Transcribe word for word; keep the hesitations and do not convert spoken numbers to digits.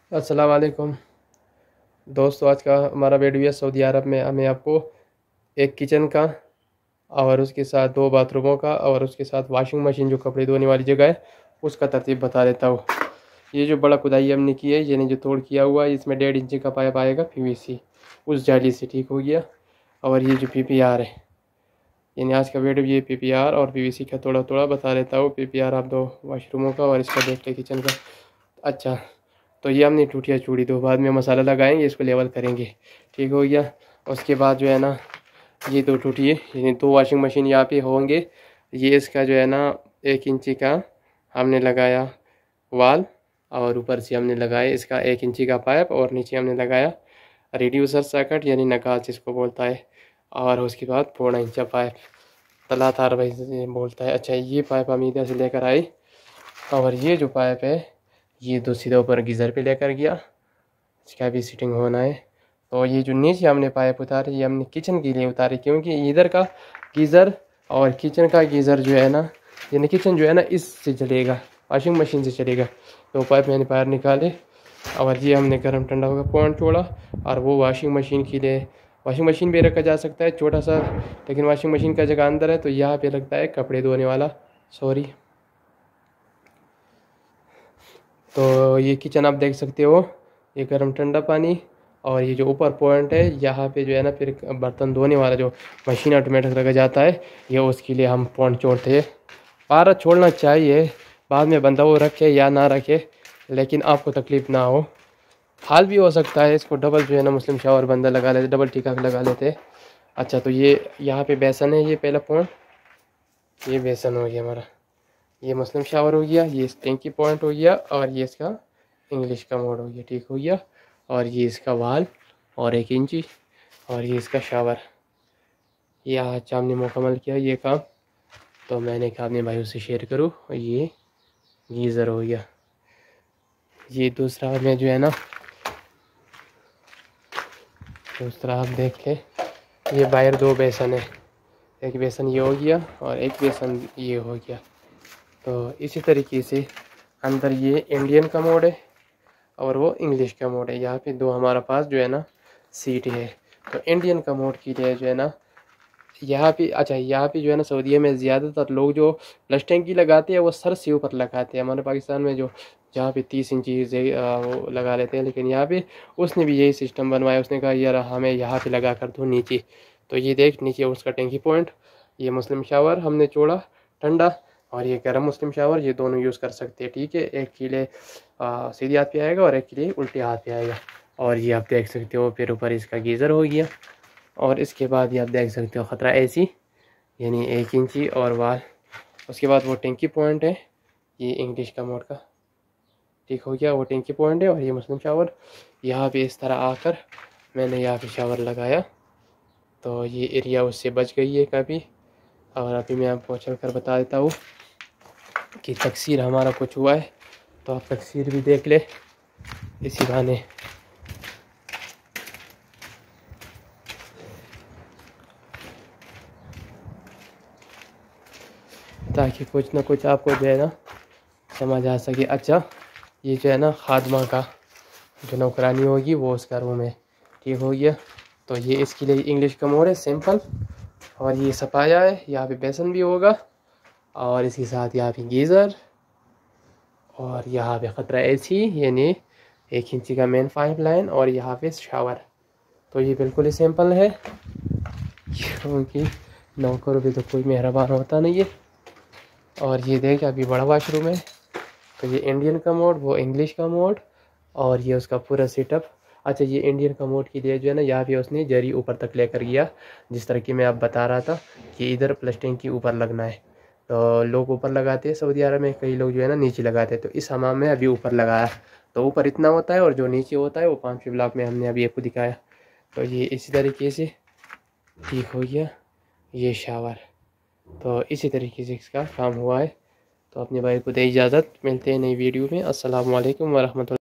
अस्सलाम वालेकुम दोस्तों। आज का हमारा वीडियो है सऊदी अरब में। हमें आपको एक किचन का और उसके साथ दो बाथरूमों का और उसके साथ वॉशिंग मशीन जो कपड़े धोने वाली जगह है उसका तरतीब बता देता हूँ। ये जो बड़ा खुदाई हमने की है, यानी जो तोड़ किया हुआ है, इसमें डेढ़ इंची का पाइप आएगा पीवीसी, उस जाली से ठीक हो गया। और ये जो पीपीआर है, यानी आज का वीडियो ये पीपीआर और पीवीसी का थोड़ा थोड़ा बता देता हूँ। पीपीआर आप दो वॉशरूमों का और इसका देख ले किचन का। अच्छा, तो ये हमने टूटिया चूड़ी दो, बाद में मसाला लगाएंगे, इसको लेवल करेंगे। ठीक हो गया। उसके बाद जो है ना, ये दो टूटिए यानी दो वॉशिंग मशीन यहाँ पे होंगे। ये इसका जो है ना एक इंची का हमने लगाया वाल, और ऊपर से हमने लगाया इसका एक इंची का पाइप, और नीचे हमने लगाया रिड्यूसर सर्किट यानी नगाज जिसको बोलता है। और उसके बाद पौना इंचा पाइप तला तार भाई से बोलता है। अच्छा, ये पाइप हम इधर से लेकर आए, और ये जो पाइप है ये तो सीधा ऊपर गीज़र पे लेकर गया, इसका भी सिटिंग होना है। तो ये जो नीचे हमने पाइप उतारे ये हमने किचन के लिए उतारे, क्योंकि इधर का गीज़र और किचन का गीज़र जो है ना, यानी किचन जो है ना इससे चलेगा, वॉशिंग मशीन से चलेगा। तो पाइप मैंने बाहर निकाले, और ये हमने गर्म ठंडा होकर पॉइंट छोड़ा। और वो वॉशिंग मशीन के लिए, वॉशिंग मशीन भी रखा जा सकता है छोटा सा, लेकिन वॉशिंग मशीन का जगह अंदर है तो यहाँ पे लगता है कपड़े धोने वाला। सॉरी। तो ये किचन आप देख सकते हो, ये गर्म ठंडा पानी, और ये जो ऊपर पॉइंट है यहाँ पे जो है ना फिर बर्तन धोने वाला जो मशीन ऑटोमेटिक रखा जाता है, ये उसके लिए हम पॉइंट छोड़ते हैं। पारा छोड़ना चाहिए, बाद में बंदा वो रखे या ना रखे, लेकिन आपको तकलीफ़ ना हो। हाल भी हो सकता है, इसको डबल जो है ना मुस्लिम शावर बंदा लगा लेते, डबल टीका लगा लेते। अच्छा, तो ये यहाँ पे बेसन है, ये पहला पॉइंट, ये बेसन हो गया हमारा, ये मुस्लिम शावर हो गया, ये टैंकी पॉइंट हो गया, और ये इसका इंग्लिश का मोड हो गया। ठीक हो गया। और ये इसका वाल और एक इंची, और ये इसका शावर। ये आज हमने मुकम्मल किया ये काम, तो मैंने कहा अपने भाइयों से शेयर करूँ। ये गीज़र हो गया। ये दूसरा में जो है ना, दूसरा आप देख के, ये बाहर दो बेसन है, एक बेसन ये हो गया और एक बेसन ये हो गया। तो इसी तरीके से अंदर ये इंडियन का मोड है और वो इंग्लिश का मोड है। यहाँ पे दो हमारा पास जो है ना सीट है। तो इंडियन का मोड के लिए जो है ना यहाँ पे, अच्छा यहाँ पे जो है ना सऊदीया में ज़्यादातर लोग जो फ्लश टैंकी लगाते हैं वो सर से ऊपर लगाते हैं। हमारे पाकिस्तान में जो जहाँ पे तीस इंची से वो लगा लेते हैं, लेकिन यहाँ पे उसने भी यही सिस्टम बनवाया। उसने कहा यार हमें यहाँ पे लगा कर दो नीचे। तो ये देख नीचे उसका टैंकी पॉइंट, ये मुस्लिम शावर हमने छोड़ा ठंडा, और ये गर्म मुस्लिम शावर, ये दोनों यूज़ कर सकते हैं। ठीक है, एक के लिए सीधे हाथ पे आएगा और एक के लिए उल्टे हाथ पे आएगा। और ये आप देख सकते हो, फिर ऊपर इसका गीज़र हो गया। और इसके बाद ये आप देख सकते हो ख़तरा एसी यानी एक इंची और वाल। उसके बाद वो टैंकी पॉइंट है, ये इंग्लिश का मोड का। ठीक हो गया, वो टैंकी पॉइंट है और ये मुस्लिम शावर। यहाँ पे इस तरह आकर मैंने यहाँ पे शावर लगाया, तो ये एरिया उससे बच गई है काफ़ी। और अभी मैं आपको चल कर बता देता हूँ कि तकसीर हमारा कुछ हुआ है, तो आप तकसीर भी देख ले इसी बहाने। ताकि कुछ ना कुछ आपको जो है ना समझ आ सके। अच्छा, ये जो है ना खादमा का जो नौकरानी होगी वो उसका रूम है। ठीक हो गया। तो ये इसके लिए इंग्लिश का मोड है सिंपल, और ये सफाया है, यहाँ पे बेसन भी होगा, और इसके साथ यहाँ पे गीज़र, और यहाँ पे ख़तरा एसी यानी एक इंची का मेन पाइप लाइन, और यहाँ पे शावर। तो ये बिल्कुल ही सिंपल है, क्योंकि नौकर भी तो कोई मेहरबान होता नहीं है। और ये देख अभी बड़ा वाशरूम है, तो ये इंडियन का मोड, वो इंग्लिश का मोड, और ये उसका पूरा सेटअप। अच्छा, ये इंडियन का मोड के लिए जो है ना यहाँ पे उसने जरी ऊपर तक लेकर गया, जिस तरह की मैं आप बता रहा था कि इधर प्लस्टिंग के ऊपर लगना है। तो लोग ऊपर लगाते हैं सऊदी अरब में, कई लोग जो है ना नीचे लगाते हैं। तो इस हमाम में अभी ऊपर लगाया, तो ऊपर इतना होता है और जो नीचे होता है वो पाँचवें ब्लॉक में हमने अभी आपको दिखाया। तो ये इसी तरीके से ठीक हो गया ये शावर। तो इसी तरीके से इसका काम हुआ है। तो अपने भाई को दे इजाज़त, मिलते हैं नई वीडियो में। अस्सलाम वालेकुम वरहमतुल्लाह।